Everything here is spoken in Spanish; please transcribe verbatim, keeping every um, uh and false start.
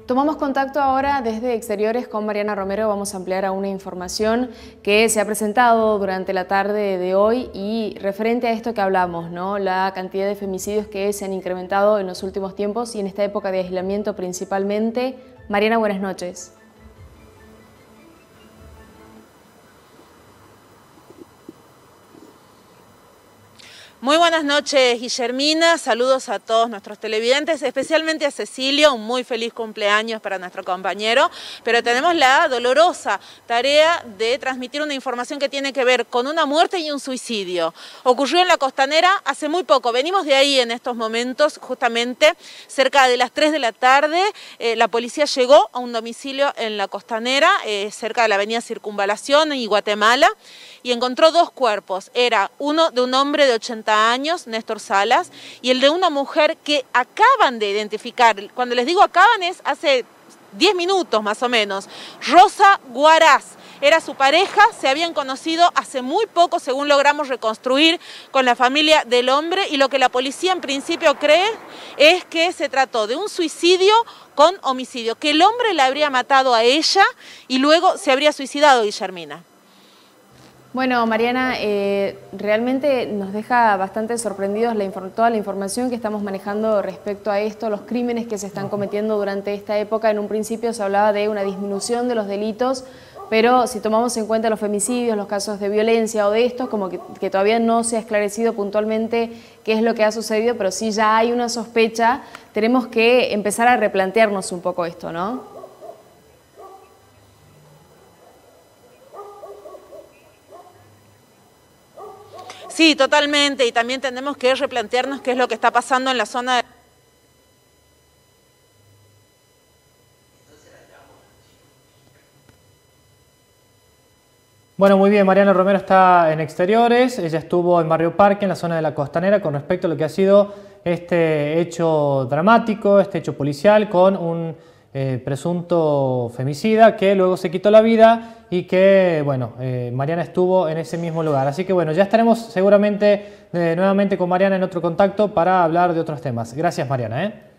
Tomamos contacto ahora desde Exteriores con Mariana Romero. Vamos a ampliar a una información que se ha presentado durante la tarde de hoy y referente a esto que hablamos, ¿no? La cantidad de femicidios que se han incrementado en los últimos tiempos y en esta época de aislamiento principalmente. Mariana, buenas noches. Muy buenas noches, Guillermina. Saludos a todos nuestros televidentes, especialmente a Cecilio. Un muy feliz cumpleaños para nuestro compañero. Pero tenemos la dolorosa tarea de transmitir una información que tiene que ver con una muerte y un suicidio. Ocurrió en la Costanera hace muy poco. Venimos de ahí en estos momentos, justamente cerca de las tres de la tarde. Eh, la policía llegó a un domicilio en la Costanera, eh, cerca de la avenida Circunvalación y Guatemala, y encontró dos cuerpos. Era uno de un hombre de ochenta años, Néstor Salas, y el de una mujer que acaban de identificar. Cuando les digo acaban es hace diez minutos más o menos. Rosa Guaraz era su pareja, se habían conocido hace muy poco, según logramos reconstruir con la familia del hombre, y lo que la policía en principio cree es que se trató de un suicidio con homicidio, que el hombre la habría matado a ella y luego se habría suicidado, Guillermina. Bueno, Mariana, eh, realmente nos deja bastante sorprendidos la toda la información que estamos manejando respecto a esto, los crímenes que se están cometiendo durante esta época. En un principio se hablaba de una disminución de los delitos, pero si tomamos en cuenta los femicidios, los casos de violencia o de estos, como que, que todavía no se ha esclarecido puntualmente qué es lo que ha sucedido, pero sí ya hay una sospecha, tenemos que empezar a replantearnos un poco esto, ¿no? Sí, totalmente, y también tenemos que replantearnos qué es lo que está pasando en la zona de... Bueno, muy bien, Mariana Romero está en Exteriores, ella estuvo en Barrio Parque, en la zona de la Costanera, con respecto a lo que ha sido este hecho dramático, este hecho policial, con un eh, presunto femicida que luego se quitó la vida y que, bueno, eh, Mariana estuvo en ese mismo lugar. Así que, bueno, ya estaremos seguramente eh, nuevamente con Mariana en otro contacto para hablar de otros temas. Gracias, Mariana, ¿eh?